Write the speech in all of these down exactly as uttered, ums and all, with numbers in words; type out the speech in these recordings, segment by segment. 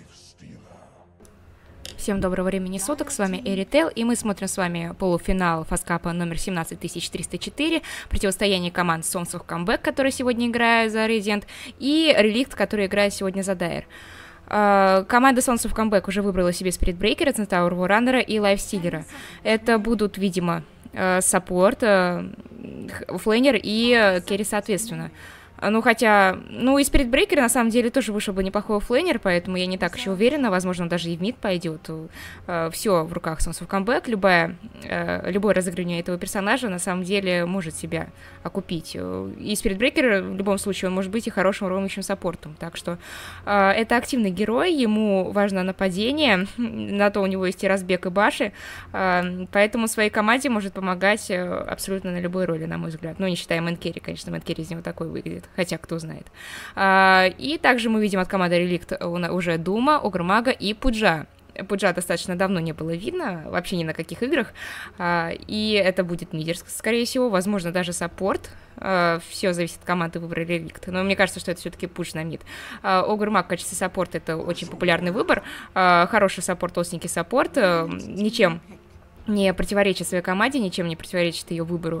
Всем доброго времени суток, с вами Эрител, и мы смотрим с вами полуфинал фаскапа номер семнадцать тысяч триста четыре, противостояние команд Sons of Comeback, который сегодня играет за Radiant, и Relict, который играет сегодня за Dire. Uh, команда Sons of Comeback уже выбрала себе Spirit Breaker, Centaur Warrunner и Lifestealer. Это будут, видимо, саппорт, uh, uh, флейнер и uh, керри соответственно. Ну, хотя, ну, и Spirit Breaker, на самом деле, тоже вышел бы неплохой флейнер, поэтому я не так еще уверена, возможно, он даже и в мид пойдет. Uh, все в руках Sons of Comeback, любая, uh, любое разыгрывание этого персонажа, на самом деле, может себя окупить. И Spirit Breaker, в любом случае, он может быть и хорошим роумящим саппортом, так что uh, это активный герой, ему важно нападение, на то у него есть и разбег, и баши, uh, поэтому своей команде может помогать абсолютно на любой роли, на мой взгляд. Ну, не считая мэн-керри, конечно, мэн-керри из него такой выглядит. Хотя, кто знает. А, и также мы видим от команды Relict уже Дума, Огрмага и Пуджа. Пуджа достаточно давно не было видно, вообще ни на каких играх. А, и это будет мидер, скорее всего, возможно, даже саппорт. А, все зависит от команды выбора Relict. Но мне кажется, что это все-таки пуш на мид. А, Огрмаг в качестве саппорта — это очень популярный выбор. А, хороший саппорт, толстенький саппорт. А, ничем не противоречит своей команде, ничем не противоречит ее выбору.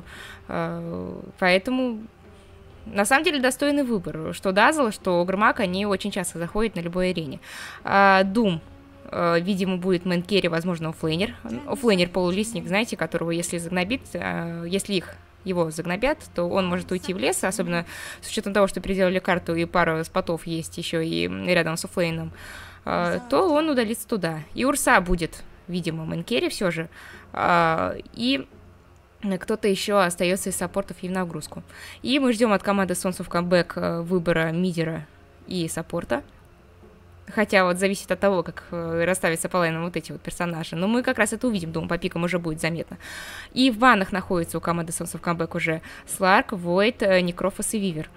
А, поэтому... На самом деле достойный выбор. Что Дазл, что Огрмаг, они очень часто заходят на любой арене. Дум, а, видимо, будет мэн-керри, возможно, оффлейнер. Оффлейнер полулистник, знаете, которого, если загнобит, а, если их его загнобят, то он может уйти в лес, особенно с учетом того, что переделали карту и пара спотов есть еще и рядом с оффлейном, а, то он удалится туда. И Урса будет, видимо, мэн-керри все же. А, и... кто-то еще остается из саппортов и в нагрузку. И мы ждем от команды Sons of Comeback выбора мидера и саппорта. Хотя вот зависит от того, как расставятся по лайнам вот эти вот персонажи. Но мы как раз это увидим, думаю, по пикам уже будет заметно. И в банах находится у команды Sons of Comeback уже Сларк, Войд, Некрофос и Вивер.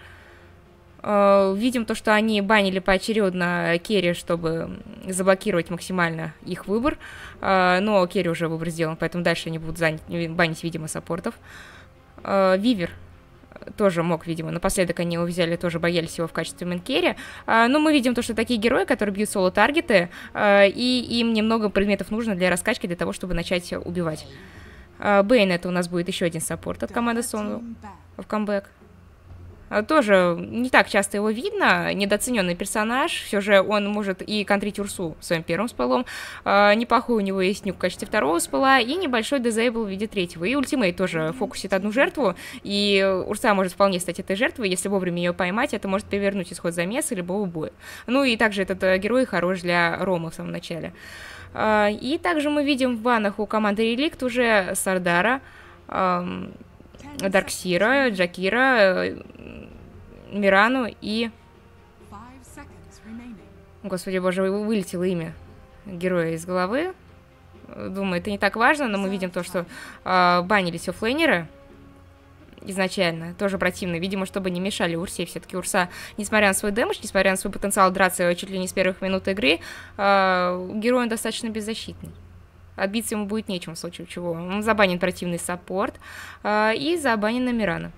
Видим то, что они банили поочередно керри, чтобы заблокировать максимально их выбор. Но керри уже выбор сделан, поэтому дальше они будут занять, банить, видимо, саппортов. Вивер тоже мог, видимо, напоследок они его взяли, тоже боялись его в качестве мэн-керри. Но мы видим то, что такие герои, которые бьют соло-таргеты, и им немного предметов нужно для раскачки, для того, чтобы начать убивать. Бэйн — это у нас будет еще один саппорт от команды Sons of Comeback. Тоже не так часто его видно, недооцененный персонаж, все же он может и контрить Урсу своим первым спеллом, неплохой у него есть нюк в качестве второго спелла и небольшой дизейбл в виде третьего, и ультимейт тоже фокусит одну жертву, и Урса может вполне стать этой жертвой, если вовремя ее поймать, это может перевернуть исход замеса любого боя. Ну и также этот герой хорош для рома в самом начале. И также мы видим в банах у команды Relict уже Сардара, Дарксира, Джакира, Мирану и... Господи боже, вылетело имя героя из головы. Думаю, это не так важно, но мы видим то, что э, банились оффлейнеры изначально. Тоже противно, видимо, чтобы не мешали Урсе. Все-таки Урса, несмотря на свой дэмэдж, несмотря на свой потенциал драться чуть ли не с первых минут игры, э, герой он достаточно беззащитный. Отбиться ему будет нечем, в случае чего. Он забанен противный саппорт э, и забанен на Мирана.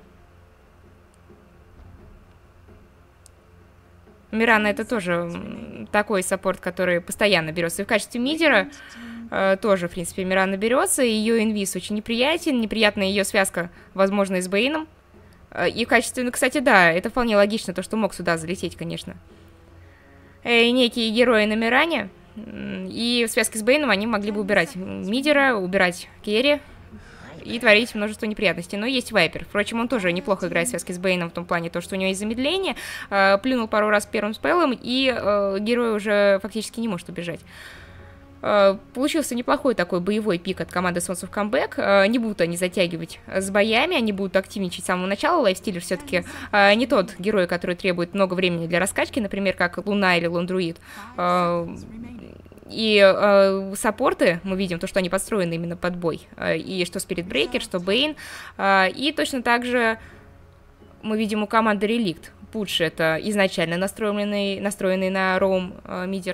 Мирана — это тоже такой саппорт, который постоянно берется. И в качестве мидера э, тоже, в принципе, Мирана берется. Ее инвиз очень неприятен. Неприятна ее связка, возможно, и с Бэйном. Э, и в качестве... Ну, кстати, да, это вполне логично, то, что мог сюда залететь, конечно. Э, некие герои на Миране. И в связке с Бэйном они могли бы убирать мидера, убирать керри и творить множество неприятностей. Но есть Вайпер. Впрочем, он тоже неплохо играет в связке с Бэйном в том плане, то, что у него есть замедление. Э, плюнул пару раз первым спеллом, и э, герой уже фактически не может убежать. Э, получился неплохой такой боевой пик от команды Sons of Comeback. Э, не будут они затягивать с боями, они будут активничать с самого начала. Лайфстилер все-таки э, не тот герой, который требует много времени для раскачки, например, как Луна или Лундруид. Э, И э, саппорты, мы видим то, что они подстроены именно под бой. Э, и что Spirit Breaker, что Бэйн. Э, и точно так же мы видим у команды Relict. Пудж — это изначально настроенный, настроенный на роум э, мидер.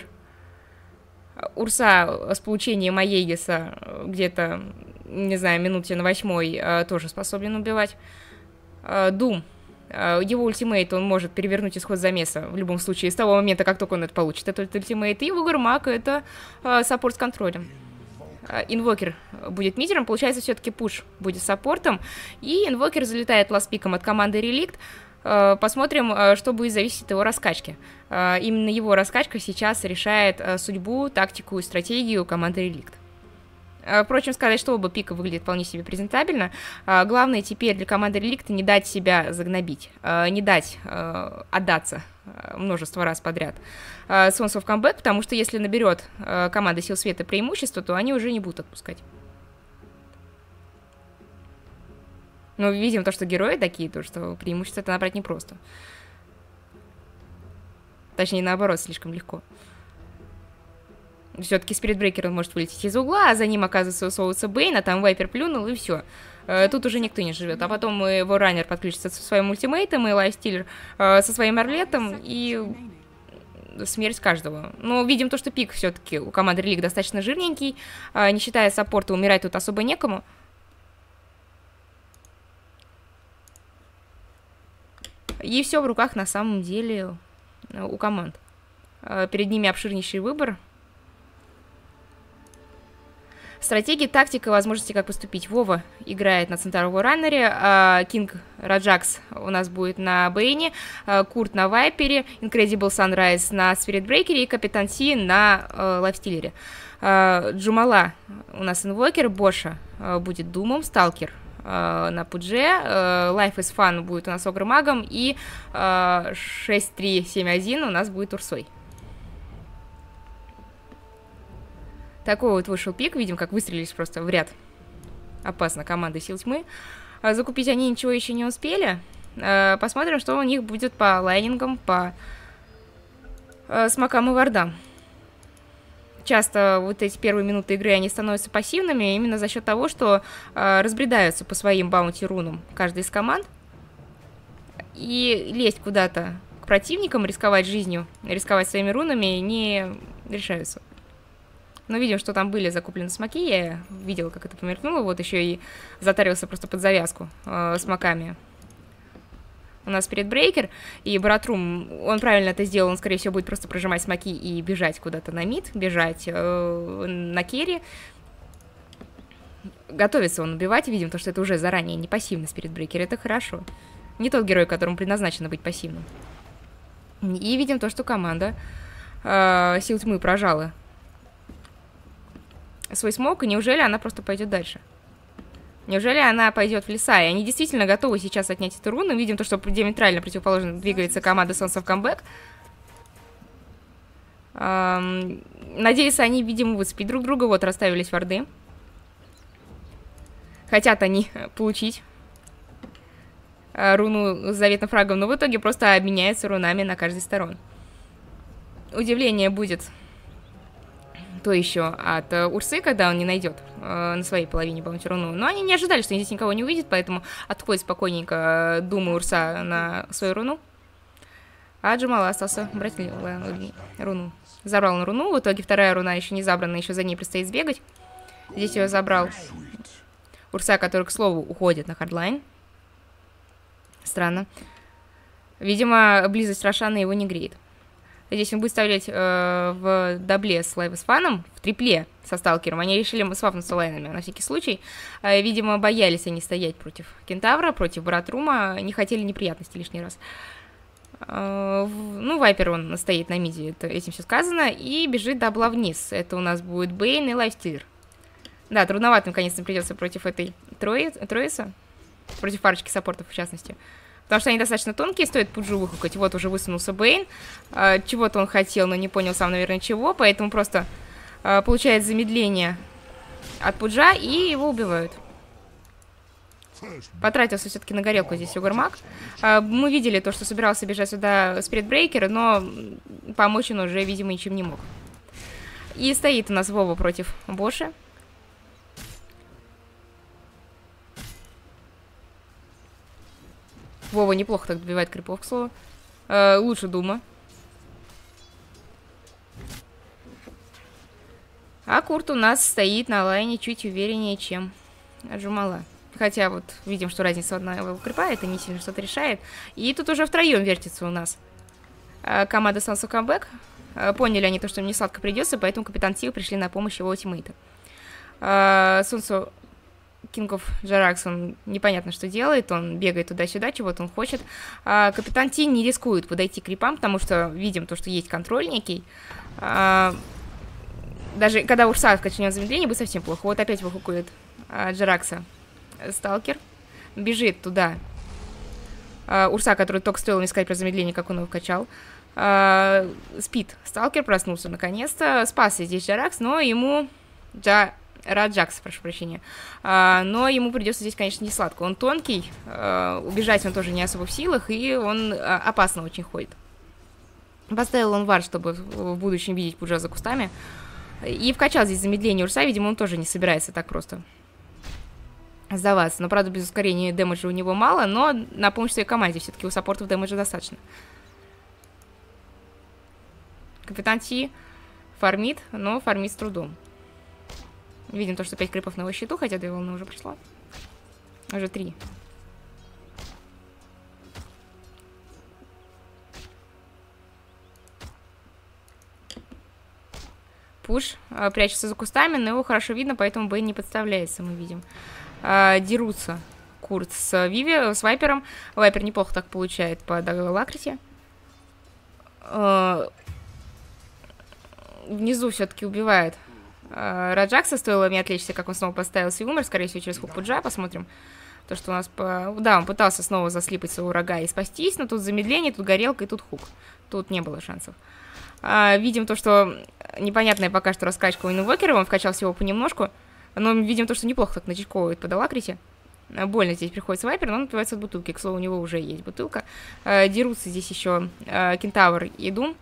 Урса с получением Аегиса где-то, не знаю, минуте на восьмой э, тоже способен убивать. Дум Его ультимейт, он может перевернуть исход замеса в любом случае, с того момента, как только он это получит, этот ультимейт. И Угрмак — это э, саппорт с контролем. Инвокер будет мидером, получается, все-таки пуш будет саппортом. И инвокер залетает ластпиком от команды Реликт. Посмотрим, что будет зависеть от его раскачки. Именно его раскачка сейчас решает судьбу, тактику и стратегию команды Реликт. Впрочем, сказать, что оба пика выглядят вполне себе презентабельно. Главное теперь для команды Реликта не дать себя загнобить, не дать отдаться множество раз подряд Sons of Comeback, потому что если наберет команда Сил Света преимущество, то они уже не будут отпускать. Но видим то, что герои такие, то, что преимущество это набрать непросто. Точнее, наоборот, слишком легко. Все-таки Спиритбрейкер он может вылететь из угла, а за ним оказывается высовывается Бейн, а там Вайпер плюнул, и все. Тут уже никто не живет. А потом и Воранер подключится со своим ультимейтом, и Лайфстиллер со своим Орлетом, и смерть каждого. Но видим то, что пик все-таки у команды Релик достаточно жирненький. Не считая саппорта, умирать тут особо некому. И все в руках на самом деле у команд. Перед ними обширнейший выбор. Стратегии, тактика, возможности, как поступить. Вова играет на Центавре Раннере, а Кинг Раджакс у нас будет на Бейне, а Курт на Вайпере, Incredible Sunrise на Спиритбрейкере и Капитан Си на э, Лайфстиллере. А Джумала у нас инвокер, Боша а, будет Думом, Сталкер а, на Пудже, а, Life is Fun будет у нас Огрмагом и а, шесть три семь один у нас будет Урсой. Такой вот вышел пик. Видим, как выстрелились просто в ряд. Опасно команды Сил Тьмы. Закупить они ничего еще не успели. Посмотрим, что у них будет по лайнингам, по смокам и вардам. Часто вот эти первые минуты игры они становятся пассивными именно за счет того, что разбредаются по своим баунти-рунам каждый из команд. И лезть куда-то к противникам, рисковать жизнью, рисковать своими рунами не решаются. Но видим, что там были закуплены смоки. Я видела, как это померкнуло. Вот еще и затарился просто под завязку э, смоками. У нас Спиритбрейкер и Братрум. Он правильно это сделал. Он, скорее всего, будет просто прожимать смоки и бежать куда-то на мид. Бежать э, на керри. Готовится он убивать. Видим, то, что это уже заранее не пассивный Спиритбрейкер. Это хорошо. Не тот герой, которому предназначено быть пассивным. И видим то, что команда э, Сил Тьмы прожала свой смок, и неужели она просто пойдет дальше? Неужели она пойдет в леса? И они действительно готовы сейчас отнять эту руну. Видим то, что диаметрально противоположно двигается команда Sons of Comeback. Эм, надеюсь, они, видимо, выцепить друг друга. Вот, расставились варды. Хотят они получить э, руну с заветным фрагом, но в итоге просто обменяются рунами на каждой стороне. Удивление будет то еще от uh, Урсы, когда он не найдет uh, на своей половине баунти руну. Но они не ожидали, что здесь никого не увидит, поэтому отходит спокойненько uh, Дума Урса на свою руну. А Джумала остался брать руну. Забрал он руну, в итоге вторая руна еще не забрана, еще за ней предстоит сбегать. Здесь ее забрал Урса, который, к слову, уходит на хардлайн. Странно. Видимо, близость Рошана его не греет. Здесь он будет вставлять э, в дабле с Life is Fun, в трипле со Сталкером. Они решили свапнуться лайнами на всякий случай. Э, видимо, боялись они стоять против Кентавра, против Братрума. Не хотели неприятностей лишний раз. Э, в, ну, Вайпер, он стоит на миде, это, этим все сказано. И бежит дабла вниз. Это у нас будет Бейн и Лайфстиллер. Да, трудновато им, конечно, придется против этой трои, троицы. Против парочки саппортов, в частности. Потому что они достаточно тонкие, стоит пуджу выхукать. Вот уже высунулся Бейн. А, чего-то он хотел, но не понял сам, наверное, чего. Поэтому просто а, получает замедление от пуджа, и его убивают. Потратился все-таки на горелку здесь Угрмак. А, мы видели то, что собирался бежать сюда Спиритбрейкер, но помочь он уже, видимо, ничем не мог. И стоит у нас Вова против Боши. Вова неплохо так добивает крипов, к слову. Э, лучше Дума. А Курт у нас стоит на лайне чуть увереннее, чем Джумала. Хотя вот видим, что разница одного крипа, это не сильно что-то решает. И тут уже втроем вертится у нас команда Sons of Comeback. Поняли они то, что им не сладко придется, поэтому Капитан Сил пришли на помощь его тиммейта. Сунсу King of Jarax, он непонятно что делает, он бегает туда-сюда, чего-то он хочет. А Капитан Ти не рискует подойти к крипам, потому что видим то, что есть контроль некий. А, даже когда Урса вкачнет замедление, будет совсем плохо. Вот опять выхукует а, Джаракса Сталкер. Бежит туда. А, Урса, который только стоило не сказать про замедление, как он его вкачал. А, спит. Сталкер проснулся наконец-то. Спасся здесь Джаракс, но ему... Джа... Раджакс, прошу прощения. А, но ему придется здесь, конечно, не сладко. Он тонкий, а, убежать он тоже не особо в силах, и он а, опасно очень ходит. Поставил он вар, чтобы в будущем видеть Пуджа за кустами. И вкачал здесь замедление Урса, видимо, он тоже не собирается так просто сдаваться. Но, правда, без ускорения дэмэджа у него мало, но на помощь своей команде все-таки у саппортов дэмэджа достаточно. Капитан Ти фармит, но фармит с трудом. Видим то, что пять крипов на его счету, хотя две волны уже пришло. Уже три. Пуш а, прячется за кустами, но его хорошо видно, поэтому Бэй не подставляется, мы видим. А, дерутся Курт с Виви, с Вайпером. Вайпер неплохо так получает по Лакрите. А, внизу все-таки убивает Раджакса, стоило мне отвлечься, как он снова поставил свой умер, скорее всего, через хук Пуджа, посмотрим. То, что у нас по... Да, он пытался снова заслипать своего врага и спастись, но тут замедление, тут горелка и тут хук. Тут не было шансов. А, видим то, что непонятная пока что раскачка у инвокера, он вкачал всего понемножку, но видим то, что неплохо так начечковывает по Далакрите. Больно здесь приходится Вайпер, но он отбивается от бутылки, к слову, у него уже есть бутылка. А, дерутся здесь еще а, Кентавр и Дум.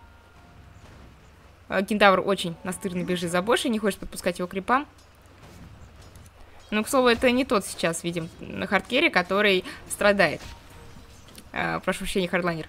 Кентавр очень настырно бежит за Бошей, не хочет подпускать его к крипам. Но, к слову, это не тот сейчас, видим, на хардкере, который страдает. А, прошу прощения, хардлайнер.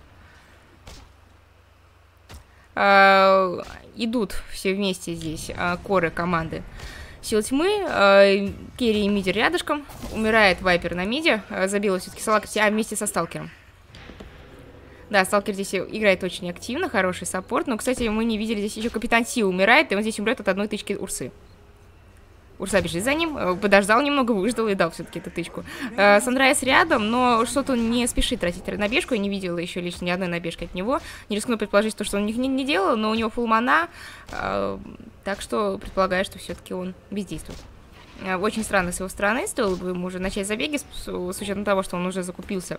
А, идут все вместе здесь а, коры команды Сил Тьмы. А, Керри и Мидер рядышком. Умирает Вайпер на миде. А, забила все-таки Салакати, а вместе со Сталкером. Да, Сталкер здесь играет очень активно, хороший саппорт. Но, кстати, мы не видели, здесь еще Капитан Си умирает, и он здесь умрет от одной тычки Урсы. Урса бежит за ним, подождал немного, выждал и дал все-таки эту тычку. Э, Санрайз рядом, но что-то он не спешит тратить набежку. Я не видела еще лично ни одной набежки от него. Не рискну предположить, то, что он них не, не делал, но у него фулл мана. Э, так что предполагаю, что все-таки он бездействует. Э, очень странно с его стороны. Стоило бы ему уже начать забеги, с, с учетом того, что он уже закупился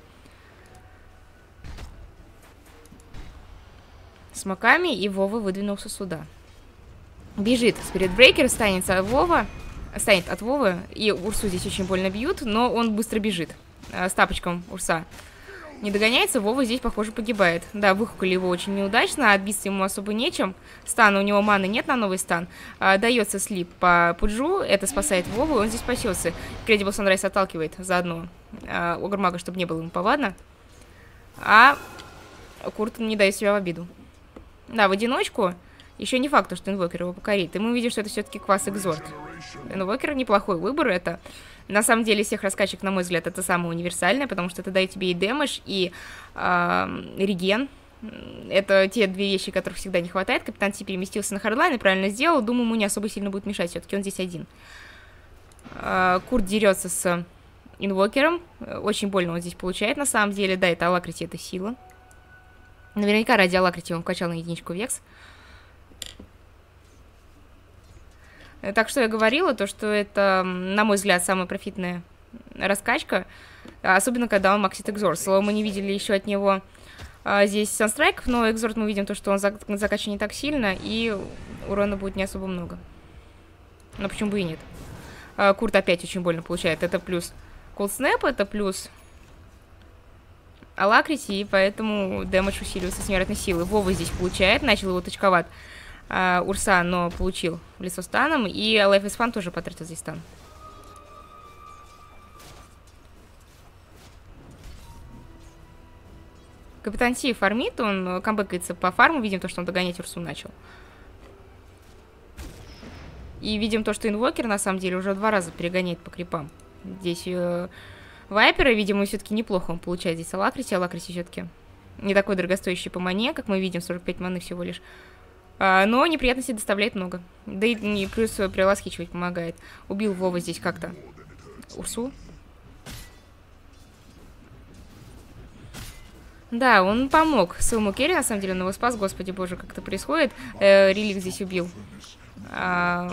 смоками, и Вова выдвинулся сюда. Бежит Спиритбрейкер, станет от Вова, станет от Вовы, и Урсу здесь очень больно бьют, но он быстро бежит. С тапочком Урса не догоняется, Вова здесь, похоже, погибает. Да, выхукали его очень неудачно, отбиться ему особо нечем. Стана, у него маны нет на новый стан. А, дается слип по Пуджу, это спасает Вову, и он здесь спасется. Credible Sunrise отталкивает заодно а, Огрмага, чтобы не было ему повадно. А Курт не дает себя в обиду. Да, в одиночку. Еще не факт, что инвокер его покорит. И мы видим, что это все-таки квас Экзорт. Инвокер неплохой выбор. Это, на самом деле, из всех раскачек, на мой взгляд, это самое универсальное, потому что это дает тебе и дэмэдж, и э, реген. Это те две вещи, которых всегда не хватает. Капитан Ти переместился на хардлайн и правильно сделал. Думаю, ему не особо сильно будет мешать. Все-таки он здесь один. Э, Курт дерется с инвокером. Очень больно он здесь получает, на самом деле. Да, это Алакрити, это сила. Наверняка ради Алакрити он вкачал на единичку Векс. Так что я говорила, то что это, на мой взгляд, самая профитная раскачка. Особенно, когда он максит Экзорт. Слово, мы не видели еще от него а, здесь санстрайков, но Экзорт мы видим то, что он закачан не так сильно, и урона будет не особо много. Но почему бы и нет. А, Курт опять очень больно получает. Это плюс Cold Snap, это плюс Алакрити, и поэтому дэмэдж усиливается с невероятной силы. Вова здесь получает, начал его точковать uh, Урса, но получил в лицо станом, и Life is Fun тоже потратил здесь стан. Капитан Ти фармит, он камбэкается по фарму, видим то, что он догонять Урсу начал. И видим то, что инвокер на самом деле уже два раза перегоняет по крипам. здесь э, Вайпера. Видимо, все-таки неплохо он получает здесь Алакриси. Алакриси все-таки не такой дорогостоящий по мане, как мы видим, сорок пять маны всего лишь. А, но неприятностей доставляет много. Да и не, плюс приласкичивать помогает. Убил Вова здесь как-то Урсу. Да, он помог своему керри, на самом деле, он его спас. Господи боже, как это происходит. Э, Релик здесь убил. А...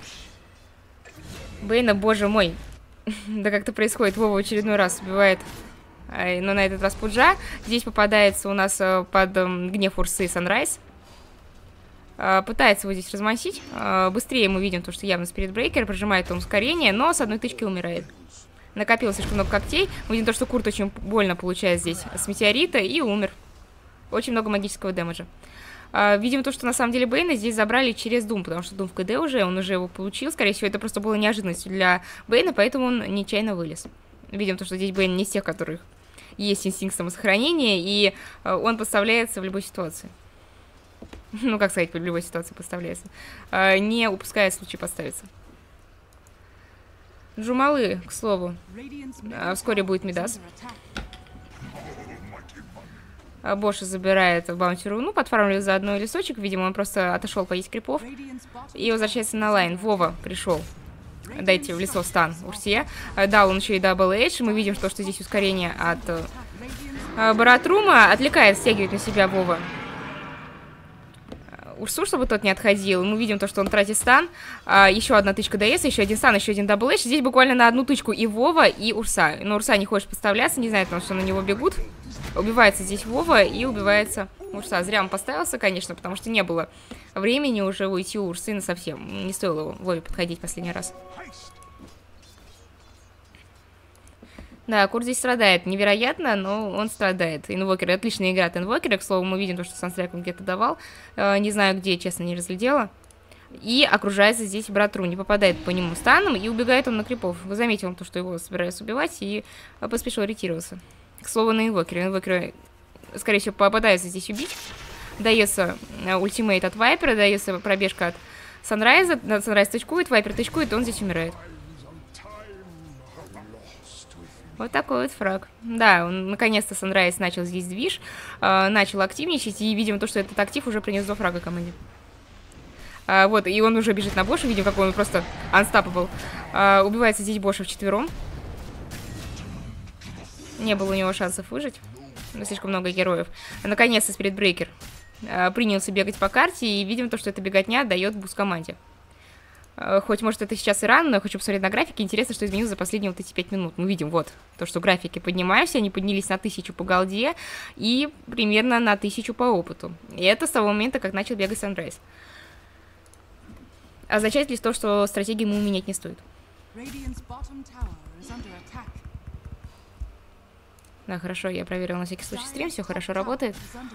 Бейна, боже мой. Да как-то происходит. Вова в очередной раз убивает, а, но на этот раз Пуджа. Здесь попадается у нас под um, гнев Урсы Санрайз. А, пытается его здесь размансить. А, быстрее мы видим то, что явно Спиритбрейкер прожимает там ускорение, но с одной тычкой умирает. Накопил слишком много когтей. Мы видим то, что Курт очень больно получает здесь с метеорита и умер. Очень много магического дэмэджа. А, видим то, что на самом деле Бейна здесь забрали через Дум, потому что Дум в КД уже, он уже его получил. Скорее всего, это просто было неожиданностью для Бейна, поэтому он нечаянно вылез. Видим то, что здесь Бейн не из тех, которых есть инстинкт самосохранения, и а, он подставляется в любой ситуации. Ну, как сказать, в любой ситуации подставляется. А, не упуская случай подставиться. Джумалы, к слову. А, вскоре будет Мидас. А, Боша забирает баунти руну, подфармливает за одной лесочек. Видимо, он просто отошел поесть крипов. И возвращается на лайн. Вова пришел. Дайте в лесо стан Урсе. А, дал он еще и дабл эйдж. Мы видим, что, что здесь ускорение от а, Баратрума. Отвлекает, стягивает на себя Вова Урсу, чтобы тот не отходил. Мы видим то, что он тратит стан. А, еще одна тычка ДС, еще один стан, еще один дабл эйдж. Здесь буквально на одну тычку и Вова, и Урса. Но Урса не хочет подставляться, не знает, потому что на него бегут. Убивается здесь Вова и убивается Урса. Зря он поставился, конечно, потому что не было времени уже уйти у Урсы совсем. Не стоило Вове подходить последний раз. Да, Курт здесь страдает. Невероятно, но он страдает. Инвокер отлично играет инвокера. К слову, мы видим то, что Санстрайк он где-то давал. Э, не знаю где, честно, не разглядела. И окружается здесь Братру. Не попадает по нему станом и убегает он на крипов. Вы заметили то, что его собираются убивать, и поспешил ретироваться. К слову, на инвокере. Инвокера, скорее всего, попадается здесь убить. Дается ультимейт от Вайпера, дается пробежка от Санрайза. Санрайз тычкует, Вайпер тычкует, и он здесь умирает. Вот такой вот фраг. Да, он, наконец-то Санрайз начал здесь движ, э, начал активничать, и видим то, что этот актив уже принес два фрага команде. А, вот, и он уже бежит на Боша, видим, какой он просто unstoppable. А, убивается здесь Боша вчетвером. Не было у него шансов выжить. Слишком много героев. Наконец-то Спиритбрейкер а, принялся бегать по карте, и видим то, что эта беготня дает буст команде. Хоть, может, это сейчас и рано, но я хочу посмотреть на графики. Интересно, что изменилось за последние вот эти пять минут. Мы видим, вот, то, что графики поднимаются, они поднялись на тысячу по голде и примерно на тысячу по опыту. И это с того момента, как начал бегать Санрайз. Означает ли то, что стратегии ему менять не стоит? Да, хорошо, я проверила на всякий случай стрим, все хорошо работает.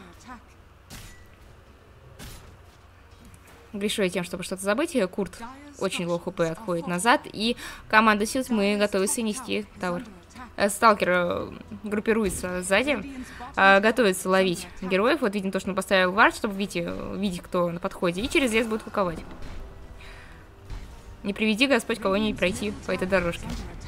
Грешу я тем, чтобы что-то забыть. Курт очень лоу хп отходит назад. И команда Силс, мы готовимся нести тавер. Сталкер группируется сзади. Готовится ловить героев. Вот видим то, что он поставил вард, чтобы видеть, видеть, кто на подходе. И через лес будет хуковать. Не приведи Господь кого-нибудь пройти по этой дорожке.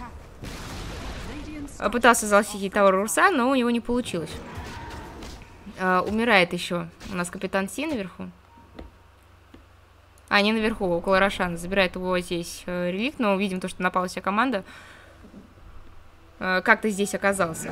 Пытался залосить тавер Урса, но у него не получилось. Умирает еще у нас капитан Си наверху. А, не наверху, около Рошана. Забирает его здесь э, реликт, но видим то, что напала вся команда. Э, как-то здесь оказался.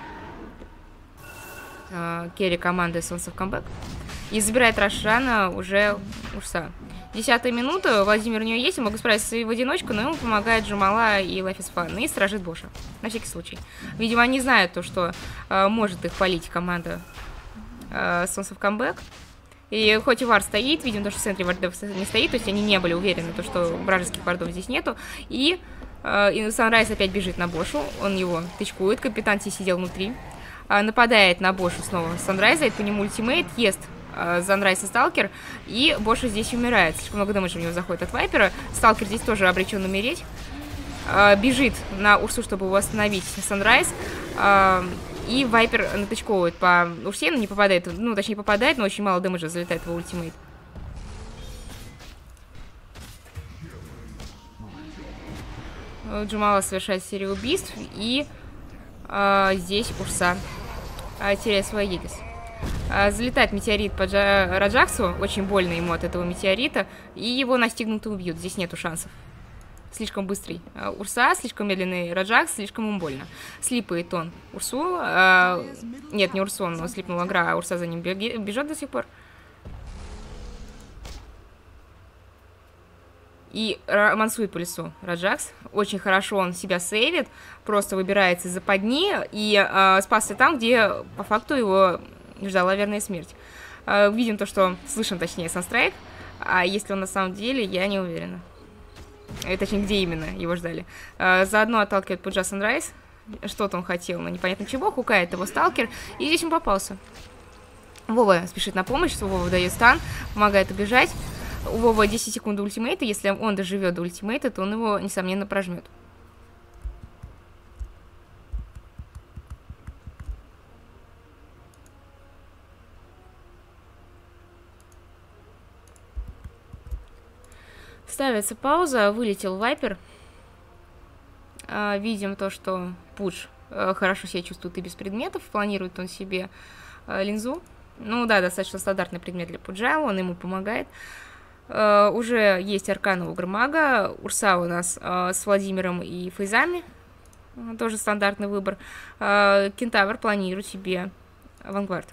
Э, керри команды Sons of Comeback. И забирает Рошана уже Урса. Десятая минута, Владимир у нее есть, могу справиться в одиночку, но ему помогает Джумала и Life is Fun. И сторожит Боша, на всякий случай. Видимо, они знают то, что э, может их палить команда э, Sons of Comeback. И хоть и вард стоит, видим, то, что в центре вардов не стоит, то есть они не были уверены, то, что вражеских вардов здесь нету. И, э, и Санрайз опять бежит на Бошу, он его тычкует, капитан Си сидел внутри. Э, нападает на Бошу снова Санрайза, по нему ультимейт, ест э, Санрайз и Сталкер, и Боша здесь умирает. Слишком много дэмэджа у него заходит от Вайпера. Сталкер здесь тоже обречен умереть. Э, бежит на Урсу, чтобы восстановить Санрайз. Э, И Вайпер натычковывает по Урсе, но не попадает, ну, точнее, попадает, но очень мало дэмэджа залетает в ультимейт. Джамала совершает серию убийств, и а, здесь Урса а, теряет свой Егис. А, залетает метеорит по Джа Раджаксу, очень больно ему от этого метеорита, и его настигнут и убьют, здесь нету шансов. Слишком быстрый а, Урса, слишком медленный Раджакс, слишком ему больно. Слипает он Урсу, а, нет, не Урсу, он слипнул Агра, а Урса за ним бежит до сих пор. И мансует по лесу Раджакс. Очень хорошо он себя сейвит. Просто выбирается из западни. И э, спасся там, где по факту его ждала верная смерть. Э, видим то, что... Слышим, точнее, Санстрайк. А если он на самом деле, я не уверена. И, точнее, где именно его ждали. Э, заодно отталкивает Пуджа Санрайз. Что-то он хотел, но непонятно чего. Хукает его сталкер. И здесь он попался. Вова спешит на помощь. Вова дает стан. Помогает убежать. У Вова десять секунд до ультимейта. Если он доживет до ультимейта, то он его, несомненно, прожмет. Ставится пауза. Вылетел Вайпер. А, видим то, что Пудж а, хорошо себя чувствует и без предметов. Планирует он себе а, линзу. Ну да, достаточно стандартный предмет для Пуджа. Он ему помогает. Uh, уже есть аркан у Гармага, Урса у нас uh, с Владимиром и Фейзами, uh, тоже стандартный выбор. uh, Кентавр планирует себе Авангард.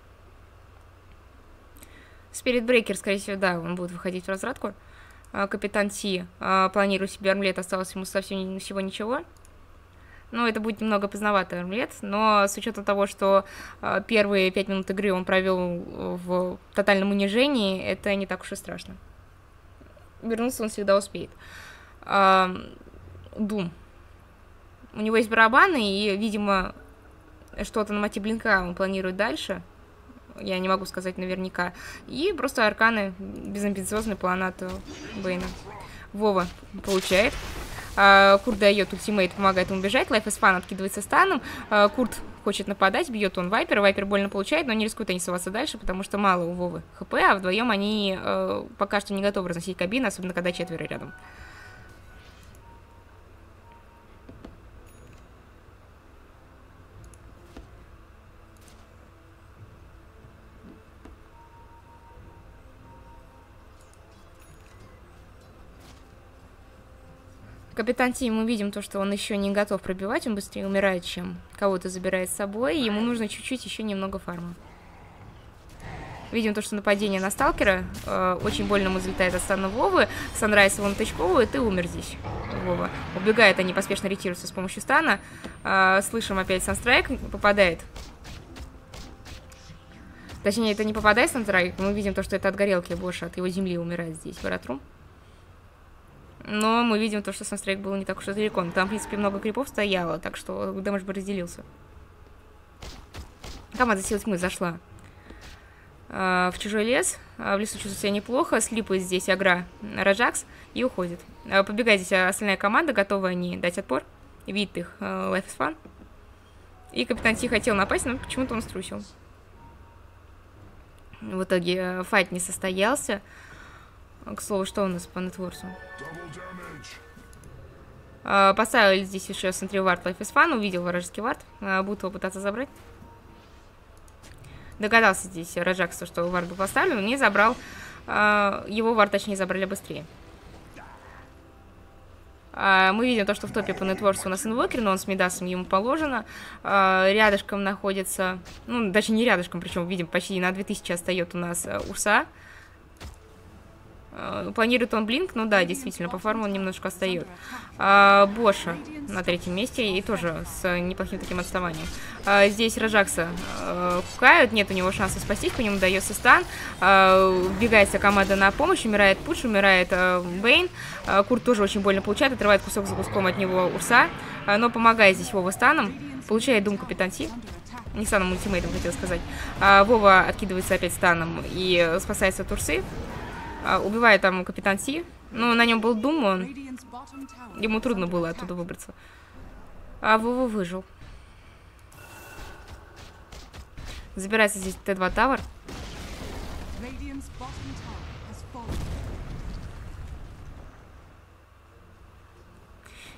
Спирит Брейкер, скорее всего, да, он будет выходить в разратку. uh, Капитан Ти uh, планирует себе армлет, осталось ему совсем всего ничего. Ну, это будет немного поздноватый армлет, но с учетом того, что uh, первые пять минут игры он провел в тотальном унижении, это не так уж и страшно. Вернуться он всегда успеет. Uh, Дум. У него есть барабаны, и, видимо, что-то на мате блинка он планирует дальше. Я не могу сказать наверняка. И просто арканы, безамбициозный план от Бейна. Вова получает. Uh, Курт дает ультимейт, помогает ему бежать. Life is Fun откидывается станом. Uh, Курт хочет нападать, бьет он Вайпера. Вайпер больно получает, но не рискует они соваться дальше, потому что мало у Вовы хп, а вдвоем они uh, пока что не готовы разносить кабины, особенно когда четверо рядом. Капитан Ти, мы видим то, что он еще не готов пробивать, он быстрее умирает, чем кого-то забирает с собой, и ему нужно чуть-чуть еще немного фарма. Видим то, что нападение на сталкера, э, очень больно ему залетает от стана Вовы, Санрайз его натычковывает и умер здесь. Вова. Убегает, они поспешно ретируются с помощью стана, э, слышим опять Санстрайк, попадает. Точнее, это не попадает Санстрайк, мы видим то, что это от горелки больше, от его земли умирает здесь, Варатрум. Но мы видим то, что Санстрайк был не так уж и далеко. Там, в принципе, много крипов стояло, так что дэмэдж бы разделился. Команда Силы Тьмы зашла а, в чужой лес. А, в лесу чувствует себя неплохо. Слипает здесь Агра Раджакс и уходит. А, побегает здесь остальная команда, готовы они дать отпор. Видит их а, Life is Fun. И Капитан Ти хотел напасть, но почему-то он струсил. В итоге файт не состоялся. К слову, что у нас по нетворсу? Uh, поставили здесь еще смотри вард Life is Fun, увидел вражеский вард, uh, будут его пытаться забрать. Догадался здесь Раджакс, что вард был поставлен, не забрал, uh, его вард, точнее, забрали быстрее. Uh, мы видим то, что в топе по нетворсу у нас инвокер, но он с Мидасом ему положено. Uh, рядышком находится, ну, даже не рядышком, причем видим, почти на две тысячи отстает у нас uh, Урса. Планирует он блинк, ну да, действительно, по фарму он немножко отстает. А, Боша на третьем месте и тоже с неплохим таким отставанием. А, здесь Раджакса а, хукают, нет у него шанса спастись, по нему дается стан. А, вбегается команда на помощь, умирает Пудж, умирает а, Бейн. А, Курт тоже очень больно получает, отрывает кусок за куском от него Урса, а, но помогает здесь Вова станом. Получает Дум Капитан Ти. Не станом, ультимейтом хотел сказать. А, Вова откидывается опять станом и спасается от Урсы. Uh, убивает там Капитан Ти. Ну, на нем был Дум, он... Ему трудно было оттуда выбраться. А Вова выжил. Забирается здесь Т два Тавер.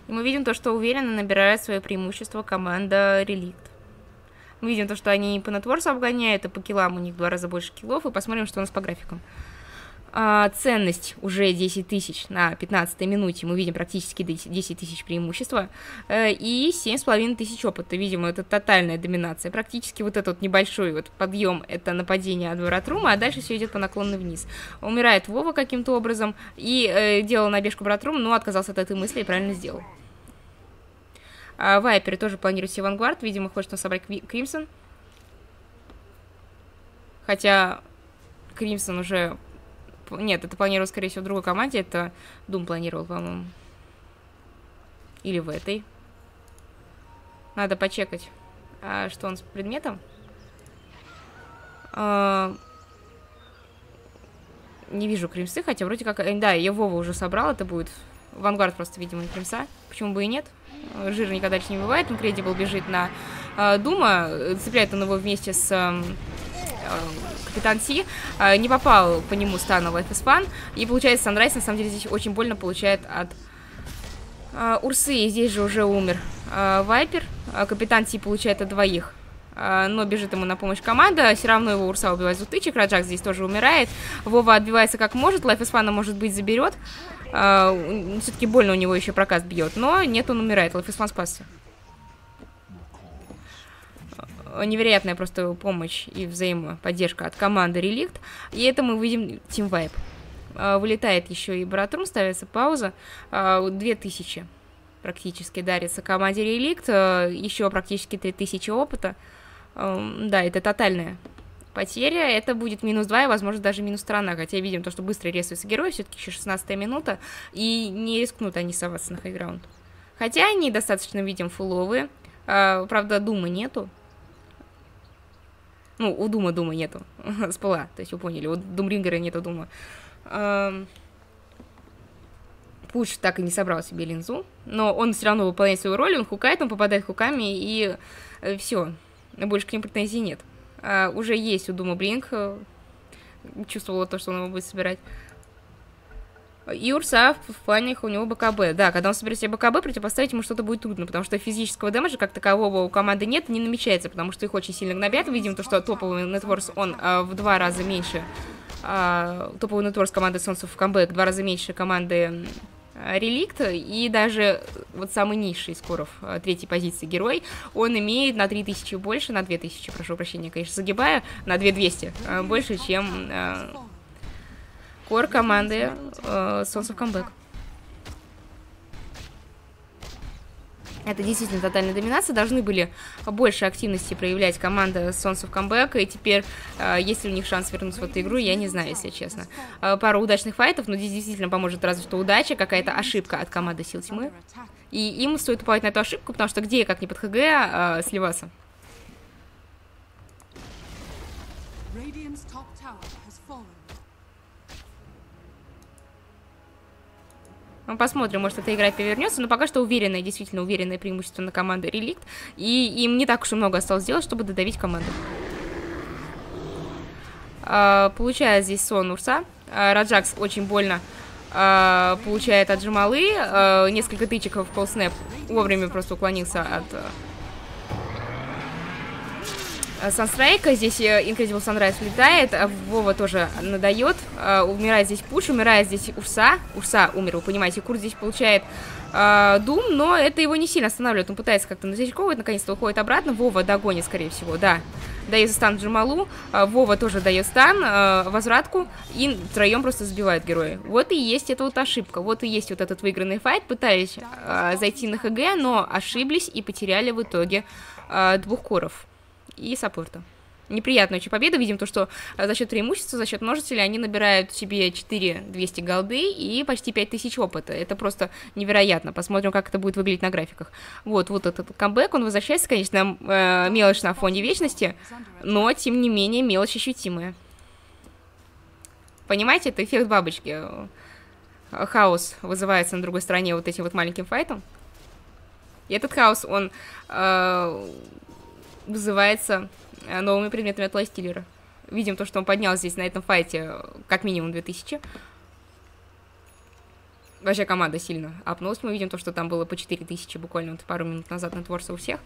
И мы видим то, что уверенно набирает свое преимущество команда Реликт. Мы видим то, что они по нетворсу обгоняют, и по киллам у них в два раза больше киллов. И посмотрим, что у нас по графикам. А, ценность уже десять тысяч на пятнадцатой минуте. Мы видим практически десять тысяч преимущества. Э, и семь с половиной тысяч опыта. Видимо, это тотальная доминация. Практически вот этот вот небольшой вот подъем — это нападение от Братрума, а дальше все идет по наклонной вниз. Умирает Вова каким-то образом и э, делал набежку Братрум, но отказался от этой мысли и правильно сделал. А, Вайпер тоже планирует себе Вангард. Видимо, хочет собрать Кримсон. Хотя Кримсон уже... Нет, это планировал, скорее всего, в другой команде. Это Дум планировал, по-моему. Или в этой. Надо почекать, а, что он с предметом. А... Не вижу Кримсы, хотя вроде как... Да, ее Вова уже собрал, это будет Вангард просто, видимо, Кримса. Почему бы и нет? Жирненько дальше не бывает. Incredible бежит на а, Дума. Цепляет он его вместе с... А, Капитан Си, э, не попал по нему стан Life is Fun. И получается, Санрайз на самом деле здесь очень больно получает от э, Урсы. И здесь же уже умер э, Вайпер. Э, Капитан Си получает от двоих. Э, но бежит ему на помощь команда. Все равно его Урса убивает с утычек. Раджак здесь тоже умирает. Вова отбивается как может. Life is Fun, может быть, заберет. Э, Все-таки больно у него еще прокаст бьет. Но нет, он умирает. Life is Fun спасся. Невероятная просто помощь и взаимоподдержка от команды Реликт. И это мы видим Team Vibe. Вылетает еще и Братрум, ставится пауза. две тысячи практически дарится команде Реликт. Еще практически три тысячи опыта. Да, это тотальная потеря. Это будет минус два и, возможно, даже минус сторона. Хотя видим то, что быстро рисуется герой. Все-таки еще шестнадцатая минута. И не рискнут они соваться на хайграунд. Хотя они достаточно, видим, фуловые. Правда, Дума нету. Ну, у Дума Дума нету. Спала, то есть вы поняли. У Думрингера нету Дума. Эм... Пуш так и не собрал себе линзу. Но он все равно выполняет свою роль. Он хукает, он попадает хуками. И э, все. Больше к ним претензий нет. А, уже есть у Дума Блинк. Э, чувствовала то, что он его будет собирать. И Урса в плане у него БКБ. Да, когда он соберет себе БКБ, противопоставить ему что-то будет трудно, потому что физического дэмэджа как такового у команды нет, не намечается, потому что их очень сильно гнобят. Видим то, что топовый нетворс, он а, в два раза меньше. А, топовый нетворс команды Sons of Comeback в два раза меньше команды Реликт. И даже вот самый низший скоров а, третьей позиции герой, он имеет на три тысячи больше, на две тысячи, прошу прощения, конечно, загибаю, на две тысячи двести а, больше, чем... А, кор команды э, Sons of Comeback. Это действительно тотальная доминация. Должны были больше активности проявлять команда Sons of Comeback. И теперь, э, есть ли у них шанс вернуться в эту игру, я не знаю, если честно. Э, пару удачных файтов, но здесь действительно поможет разве что удача, какая-то ошибка от команды Сил Тьмы. И им стоит уповать на эту ошибку, потому что где, как не под ХГ, э, сливаться. Посмотрим, может, эта игра перевернется, но пока что уверенное, действительно уверенное преимущество на команду Реликт. И им не так уж и много осталось сделать, чтобы додавить команду. А, получает здесь сон Урса. А, Раджакс очень больно а, получает от Джамалы. А, несколько тычек в колл-снэп. Вовремя просто уклонился от... Санстрайка, здесь Incredible Sunrise улетает, Вова тоже надает, uh, умирает здесь Пуш, умирает здесь Урса, Урса умер, вы понимаете, Курт здесь получает uh, Дум, но это его не сильно останавливает, он пытается как-то назичковывать, наконец-то уходит обратно, Вова догонит, скорее всего, да, дает стан Джамалу, uh, Вова тоже дает стан, uh, возвратку, и втроем просто сбивают героя. Вот и есть эта вот ошибка, вот и есть вот этот выигранный файт, пытались uh, зайти на ХГ, но ошиблись и потеряли в итоге uh, двух коров. И саппорта. Неприятная очень победа. Видим то, что за счет преимущества, за счет множителя они набирают себе четыре тысячи двести голды и почти пять тысяч опыта. Это просто невероятно. Посмотрим, как это будет выглядеть на графиках. Вот, вот этот камбэк, он возвращается, конечно, мелочь на фоне вечности, но, тем не менее, мелочь ощутимая. Понимаете, это эффект бабочки. Хаос вызывается на другой стороне вот этим вот маленьким файтом. И этот хаос, он... Э вызывается новыми предметами от лайстиллера. Видим то, что он поднял здесь на этом файте как минимум две тысячи. Вообще команда сильно апнулась. Мы видим то, что там было по четыре тысячи буквально вот пару минут назад на творце у всех.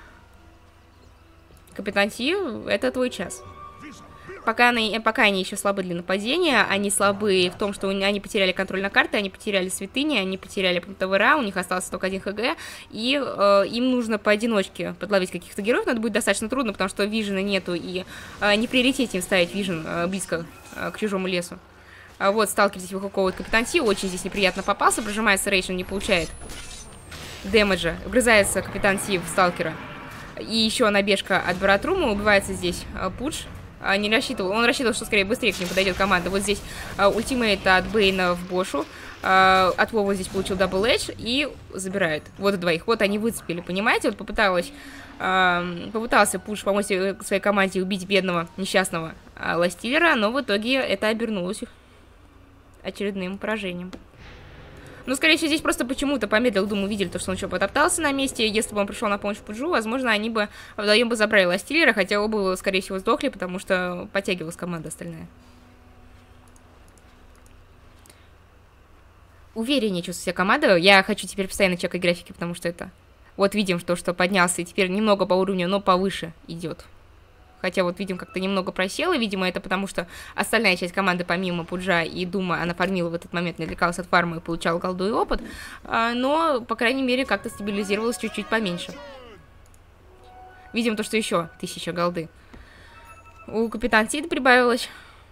Капитан Ти, это твой час. Пока они, пока они еще слабы для нападения, они слабы в том, что они потеряли контроль на карты, они потеряли святыни, они потеряли ПТВР, у них остался только один ХГ, и э, им нужно поодиночке подловить каких-то героев, но это будет достаточно трудно, потому что вижена нету, и э, не приоритете им ставить вижен э, близко э, к чужому лесу. А вот, сталкер здесь выхуковывает Капитан Ти, очень здесь неприятно попался, прожимается рейдж, он не получает дэмэджа, вгрызается Капитан Ти в сталкера. И еще набежка от Баратрума, убивается здесь э, Пудж. Не рассчитывал, он рассчитывал, что скорее быстрее к ним подойдет команда. Вот здесь а, ультимейт от Бейна в Бошу, а, от Вова здесь получил дабл эдж и забирает. Вот двоих, вот они выцепили, понимаете? Вот попыталась, а, попытался Пуш помочь своей команде убить бедного, несчастного а, Ластиллера, но в итоге это обернулось очередным поражением. Ну, скорее всего, здесь просто почему-то помедлил, думаю, увидели то, что он еще потоптался на месте. Если бы он пришел на помощь Пуджу, возможно, они бы вдвоем бы забрали Ластиллера, хотя оба, скорее всего, сдохли, потому что подтягивалась команда остальная. Увереннее чувствую себя команда. Я хочу теперь постоянно чекать графики, потому что это... Вот видим, что, что поднялся, и теперь немного по уровню, но повыше идет. Хотя вот видим, как-то немного просела. Видимо, это потому, что остальная часть команды, помимо Пуджа и Дума, она фармила в этот момент, не отвлекалась от фарма и получала голду и опыт. Но, по крайней мере, как-то стабилизировалась чуть-чуть поменьше. Видим то, что еще тысяча голды. У Капитана Ти прибавилось.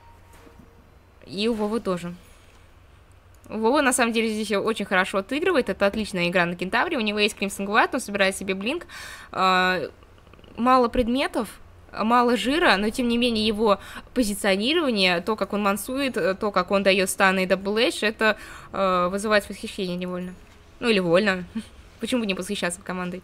И у Вовы тоже. Вова, на самом деле, здесь очень хорошо отыгрывает. Это отличная игра на Кентавре. У него есть Crimson Guard, он собирает себе блинк. Мало предметов. Мало жира, но тем не менее его позиционирование, то, как он мансует, то, как он дает станы и дабл эдж, это э, вызывает восхищение невольно. Ну или вольно. Почему бы не восхищаться командой?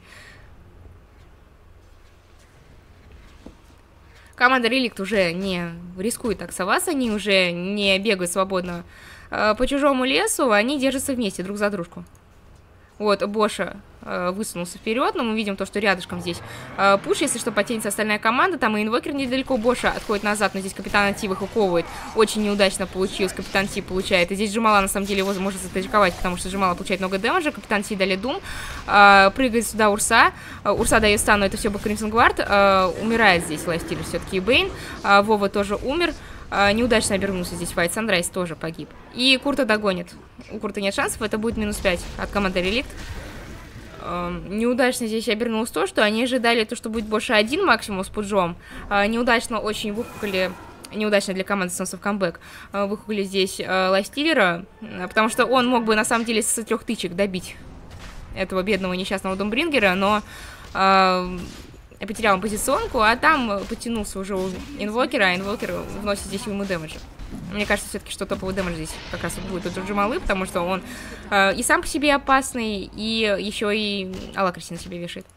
Команда Реликт уже не рискует так соваться, они уже не бегают свободно э, по чужому лесу, они держатся вместе друг за дружку. Вот, Боша э, высунулся вперед, но мы видим то, что рядышком здесь э, Пуш, если что, потянется остальная команда, там и инвокер недалеко, Боша отходит назад, но здесь Капитан Ти выхуковывает, очень неудачно получилось, Капитан Ти получает, и здесь Джамала, на самом деле, его может затаджиковать, потому что Джамала получает много дэмэджа, Капитан Ти дали Дум, э, прыгает сюда Урса, э, Урса дает стан, но это все бы Crimson Guard, э, умирает здесь Лайфстилер все-таки и Бейн, э, Вова тоже умер. Uh, неудачно обернулся здесь White Sunrise, тоже погиб. И Курта догонит. У Курта нет шансов, это будет минус пять от команды Реликт. Uh, неудачно здесь обернулось то, что они ожидали то, что будет больше один максимум с Пуджом. Uh, неудачно очень выкукали, неудачно для команды Sons of Comeback, uh, выкукали здесь uh, Лайфстиллера, uh, потому что он мог бы на самом деле с трех тычек добить этого бедного несчастного Домбрингера, но... Uh, потерял он позиционку, а там потянулся уже у инвокера, а инвокер вносит здесь ему дэмэджа. Мне кажется, все-таки, что топовый дэмэдж здесь как раз вот будет у Джамалы, потому что он э, и сам по себе опасный, и еще и Алакриси на себе вешает.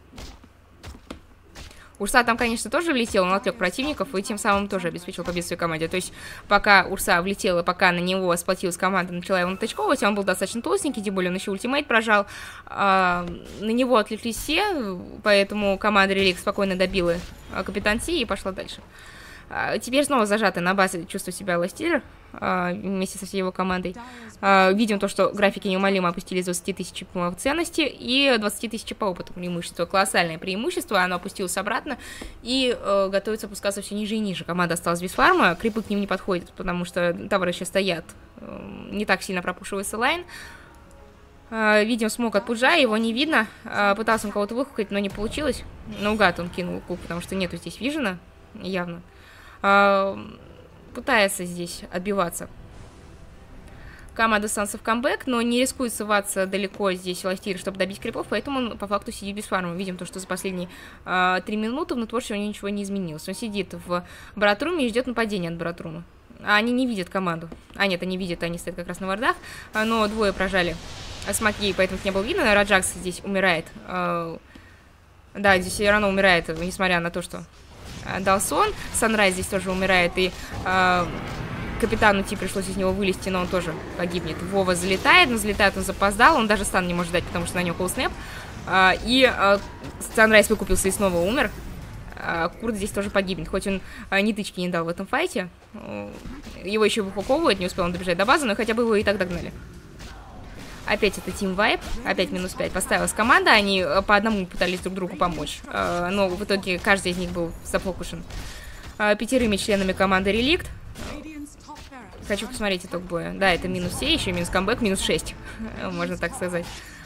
Урса там, конечно, тоже влетел, он отвлек противников и тем самым тоже обеспечил победу своей команде. То есть, пока Урса влетела, пока на него сплотилась команда, начала его натачковывать, он был достаточно толстенький, тем более он еще ультимейт прожал. А, на него отвлеклись все, поэтому команда Релик спокойно добила Капитан Ти и пошла дальше. А, теперь снова зажатый на базе, чувствую себя Ластиллер а, вместе со всей его командой. А, видим то, что графики неумолимо опустились с двадцати тысяч по ценности и двадцати тысяч по опыту преимущества. Колоссальное преимущество, оно опустилось обратно и э, готовится опускаться все ниже и ниже. Команда осталась без фарма, крипы к ним не подходят, потому что товары еще стоят. Э, не так сильно пропушивается лайн. Э, видим смог от Пуджа, его не видно. Э, пытался он кого-то выкукать, но не получилось. Наугад он кинул кук, потому что нету здесь вижена, явно. Э, пытается здесь отбиваться команда Sons of Comeback, но не рискует ссываться далеко здесь Ластиллер, чтобы добить крипов, поэтому он по факту сидит без фарма. Видим то, что за последние э, три минуты в нетворке у него ничего не изменилось. Он сидит в Братруме и ждет нападения от Братрума. А они не видят команду. А нет, они видят, они стоят как раз на вардах, но двое прожали смоки, поэтому их не было видно. Раджакс здесь умирает. Э, да, здесь все равно умирает, несмотря на то, что э, дал сон. Санрайз здесь тоже умирает, и... Э, Капитану Ти пришлось из него вылезти, но он тоже погибнет. Вова залетает, но залетает он запоздал, он даже стан не может дать, потому что на него колл-снэп. А, и а, Санрайз выкупился и снова умер. А, Курт здесь тоже погибнет, хоть он а, ни тычки не дал в этом файте. Его еще выхуковывают, не успел он добежать до базы, но хотя бы его и так догнали. Опять это Team Vibe, опять минус пять. Поставилась команда, они по одному пытались друг другу помочь. Но в итоге каждый из них был зафокушен пятерыми членами команды Реликт. Хочу посмотреть итог боя. Да, это минус все, еще минус камбэк, минус шесть, можно так сказать.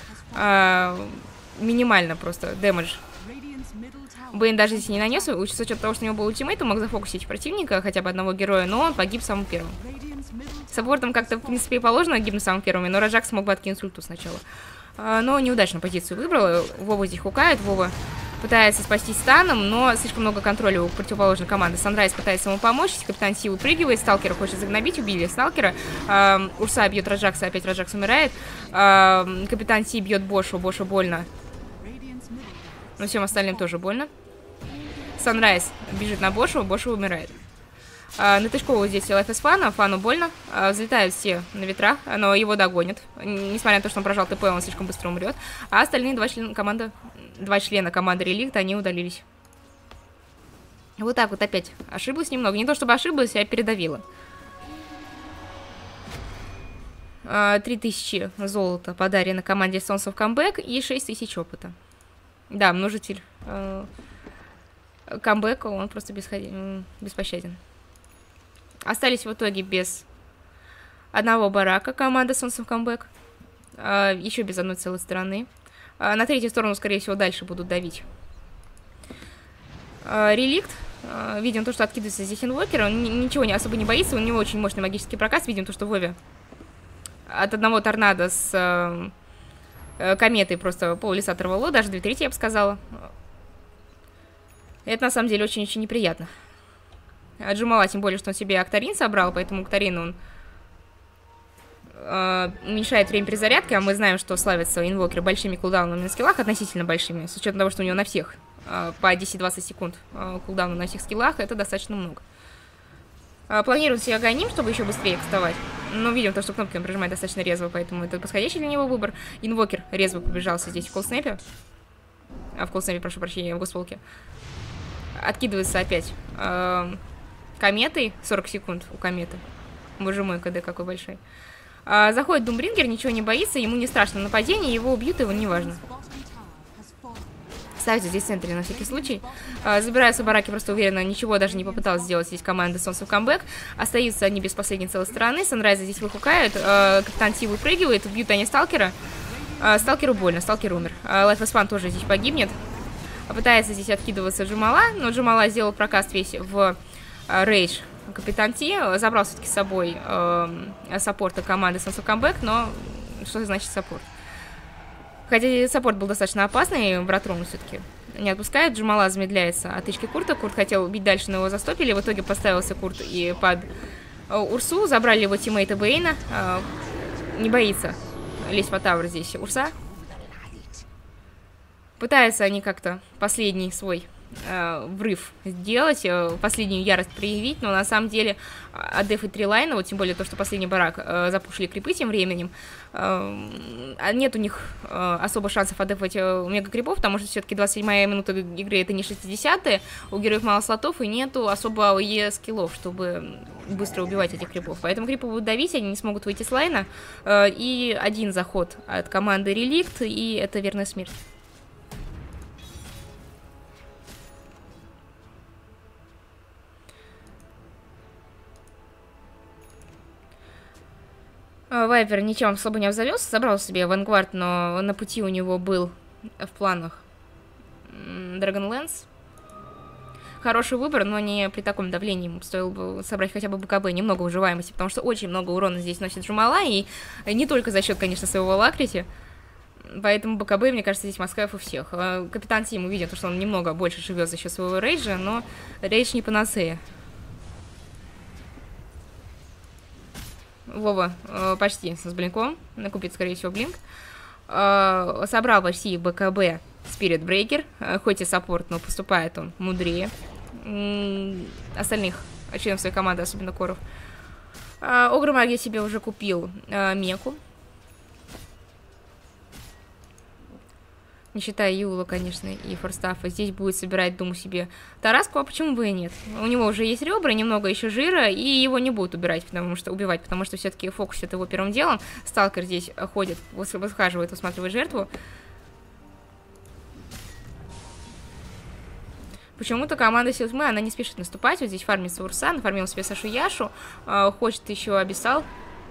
Минимально просто дэмэдж. Бэйн даже если не нанес, с учетом того, что у него был ультимейт, он мог зафокусить противника, хотя бы одного героя, но он погиб самым первым. Саппортом как-то, в принципе, и положено гибнуть самым первым, но Раджак смог бы откинуть ульту сначала. А, но неудачную позицию выбрал. Вова здесь хукает, Вова пытается спастись станом, но слишком много контроля у противоположной команды. Санрайз пытается ему помочь, Капитан Си выпрыгивает, Сталкера хочет загнобить, убили Сталкера. А, Урса бьет Раджакса, опять Раджакс умирает. А, Капитан Си бьет Бошу, Бошу больно. Но всем остальным тоже больно. Санрайз бежит на Бошу, Бошу умирает. А, на Тышкову здесь Life is Fun, Фану больно. А, взлетают все на ветрах, но его догонят. Несмотря на то, что он прожал ТП, он слишком быстро умрет. А остальные два члена команды, два члена команды Реликт, они удалились. Вот так вот опять. Ошиблась немного. Не то чтобы ошиблась, а передавила. три тысячи золота подарено команде Sons of Comeback и шесть тысяч опыта. Да, множитель э, камбэка, он просто бесходи... беспощаден. Остались в итоге без одного барака команда Sons of Comeback. Э, еще без одной целой стороны. Э, на третью сторону, скорее всего, дальше будут давить. Э, Реликт. Э, видим то, что откидывается здесь инвокер. Он ничего не, особо не боится. У него очень мощный магический прокаст. Видим то, что Вове от одного торнадо с... Э, кометой просто пол леса оторвало, даже две трети, я бы сказала. Это на самом деле очень-очень неприятно. Джумала, тем более, что он себе Актарин собрал, поэтому Актарин он э, уменьшает время перезарядки, а мы знаем, что славятся инвокеры большими кулдаунами на скиллах, относительно большими, с учетом того, что у него на всех э, по десять-двадцать секунд э, кулдауна на всех скиллах, это достаточно много. Планирую себе Аганим, чтобы еще быстрее вставать. Но видим то, что кнопки он прижимает достаточно резво, поэтому это подходящий для него выбор. Инвокер резво побежался здесь в колснэпе. А в колснэпе, прошу прощения, в госполке. Откидывается опять э, кометой. сорок секунд у кометы. Боже мой, КД какой большой. А, заходит Думбрингер, ничего не боится, ему не страшно нападение, его убьют, его не важно. Ставится здесь в центре на всякий случай. А, забираются бараки просто уверенно, ничего даже не попыталась сделать здесь команда Sons of Comeback. Остаются они без последней целой стороны. Санрайза здесь выхукают. А, Капитан Ти выпрыгивает, убьют они Сталкера. А, Сталкеру больно, Сталкер умер. А, Life is Fun тоже здесь погибнет. А, пытается здесь откидываться Джумала, но Джумала сделал прокаст весь в а, рейдж. Капитан Ти забрал все-таки с собой э, саппорта команды Sons of Comeback, но что значит саппорт? Хотя саппорт был достаточно опасный, Братрон все-таки не отпускает. Джумала замедляется от тычки Курта. Курт хотел убить дальше, но его застопили. В итоге поставился Курт и под Урсу. Забрали его тиммейта Бэйна. Не боится лезть по тавру здесь Урса. Пытаются они как-то последний свой э, врыв сделать, э, последнюю ярость проявить, но на самом деле отдефать три лайна, вот тем более то, что последний барак э, запушили крипы тем временем, э, нет у них э, особо шансов отдефать э, мега-крипов, потому что все-таки двадцать седьмая минута игры это не шестидесятые, у героев мало слотов и нету особо АОЕ скиллов, чтобы быстро убивать этих крипов, поэтому крипы будут давить, они не смогут выйти с лайна, э, и один заход от команды Реликт, и это верная смерть. Вайпер ничем особо не обзавелся, забрал себе Vanguard, но на пути у него был в планах Dragonlance. Хороший выбор, но не при таком давлении. Ему стоило бы собрать хотя бы БКБ, немного выживаемости, потому что очень много урона здесь носит Джумала, и не только за счет, конечно, своего лакрити. Поэтому БКБ, мне кажется, здесь Москаев у всех. Капитан Тим увидел, что он немного больше живет за счет своего рейджа, но рейдж не панацея. Вова э, почти с блинком, накупит, скорее всего, блинк. Э, собрал почти БКБ Spirit Breaker, э, хоть и саппорт, но поступает он мудрее м-м, остальных членов своей команды, особенно Коров. Э, Огромаги себе уже купил э, Меку. Не считая Юла, конечно, и Форстафа. Здесь будет собирать, думаю, себе Тараску, а почему бы и нет? У него уже есть ребра, немного еще жира, и его не будут убирать, потому что убивать, потому что все-таки фокус это его первым делом. Сталкер здесь ходит, восхаживает, усматривает жертву. Почему-то команда Сил Тьмы, она не спешит наступать. Вот здесь фармится Урса, нафармил себе Сашу Яшу, э, хочет еще Абиссал.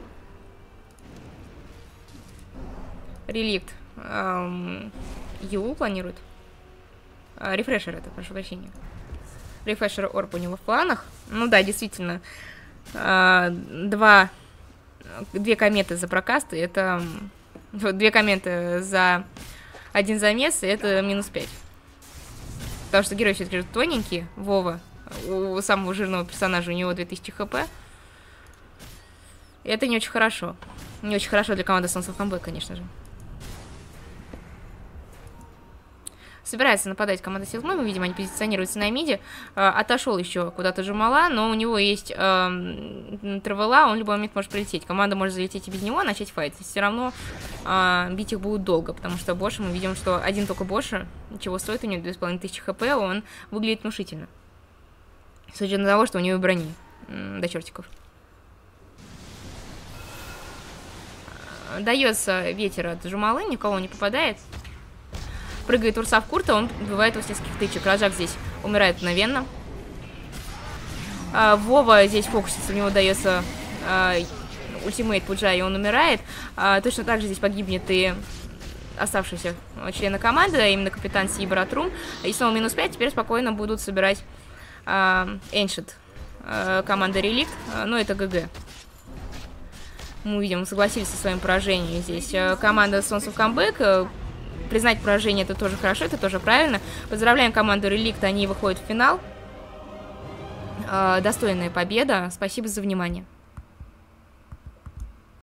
Реликт. Эм, Юл планирует. Э, рефрешер это, прошу прощения. Рефрешер Орб у него в планах. Ну да, действительно. Э, два... Две кометы за прокасты, это... Две кометы за один замес, и это минус пять. Потому что герой все-таки тоненький, Вова, у самого жирного персонажа у него две тысячи хп. И это не очень хорошо. Не очень хорошо для команды Sons of Combat, конечно же. Собирается нападать команда Сил Тьмы, мы видим, они позиционируются на миде. Э, отошел еще куда-то Джамала, но у него есть э, Травела, он в любой момент может прилететь. Команда может залететь и без него, начать файт. Все равно э, бить их будут долго, потому что Боши, мы видим, что один только Боши, чего стоит, у него две тысячи пятьсот хп, он выглядит внушительно. С учетом того, что у него брони э, до чертиков. Дается ветер от Джамалы, никого не попадает. Прыгает Урса в Курта, он убивает его с нескольких тычек. Раджак здесь умирает мгновенно. А, Вова здесь фокусится, у него дается а, ультимейт Пуджа, и он умирает. А, точно так же здесь погибнет и оставшиеся члены команды, а именно капитан Си и Братрум. И снова минус пять, теперь спокойно будут собирать а, Эншит а, команда Реликт, а, но это ГГ. Мы увидим, согласились со своим поражением здесь. А, команда Sons of Comeback. Признать поражение это тоже хорошо, это тоже правильно. Поздравляем команду Реликт, они выходят в финал. Достойная победа. Спасибо за внимание.